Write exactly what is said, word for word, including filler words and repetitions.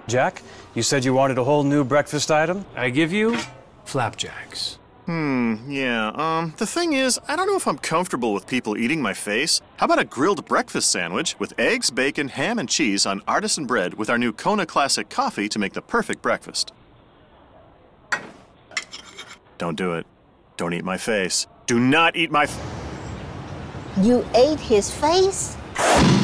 Jack, you said you wanted a whole new breakfast item? I give you flapjacks. Hmm, yeah, um, the thing is, I don't know if I'm comfortable with people eating my face. How about a grilled breakfast sandwich with eggs, bacon, ham, and cheese on artisan bread with our new Kona Classic coffee to make the perfect breakfast? Don't do it. Don't eat my face. Do not eat my f- You ate his face?